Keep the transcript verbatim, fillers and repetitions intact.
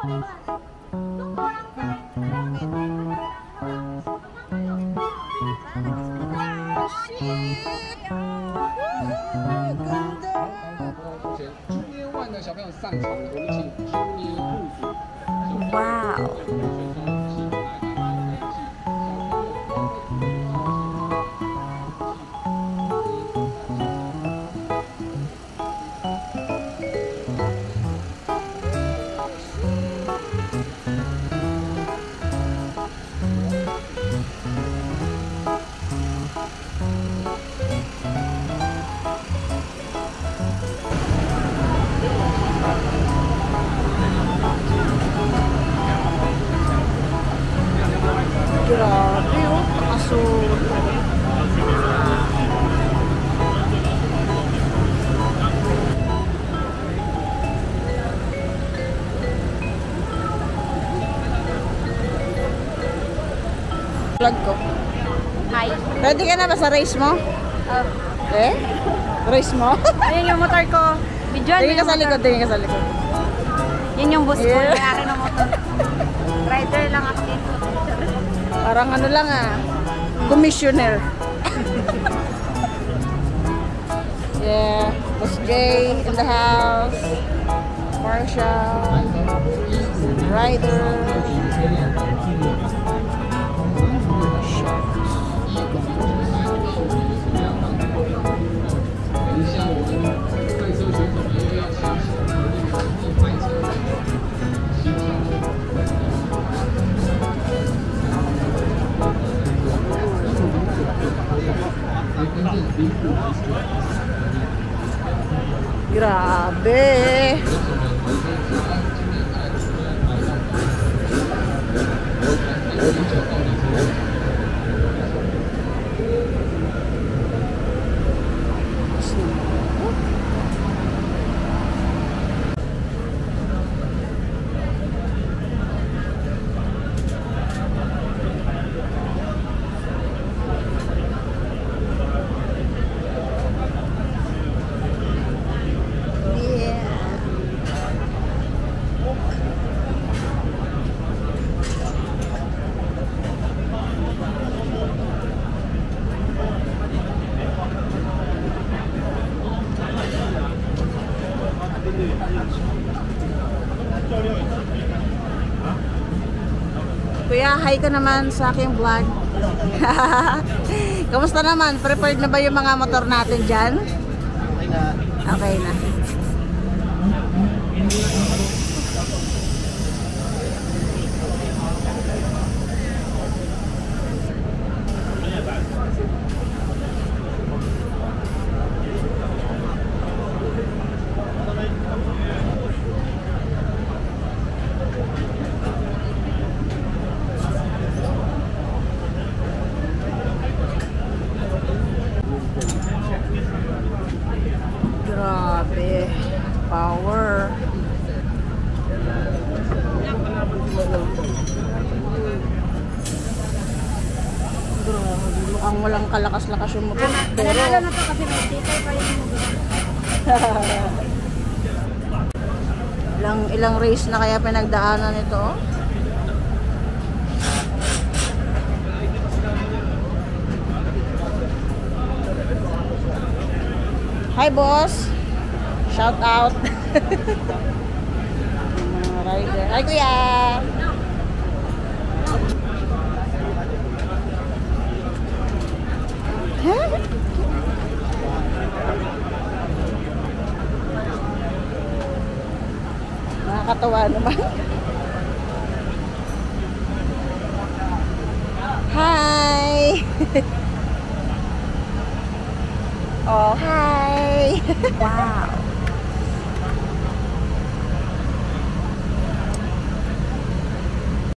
Wow. Grabe oh, asul. Vlog ko. Hi. Ready ka na ba sa race mo? Uh, Eh? Race mo? ayun yung motor ko. Bidyoan Tingin ka sa likod, tingin ka sa likod. Yan yung bus ko. Yeah. Mayari ng motor. Rider lang ako dito. Parang ano lang ah, commissioner. Yeah, Boss Jay in the house. Marsha, Ryder. Grabe. Kuya, hi ka naman sa aking vlog. Kamusta naman? Prepared na ba yung mga motor natin dyan? Okay na. Okay na. Grabe. Power. Grabe. Mukhang walang kalakas-lakas yung motor. Pero Nanalo na to kasi may sticker pa yung ilang, ilang race na kaya pinagdaanan ito. Oh. Hi boss. Shout out. Mga rider. Hi kuya. Nakakatawa naman. Hi. Oh, hi. wow.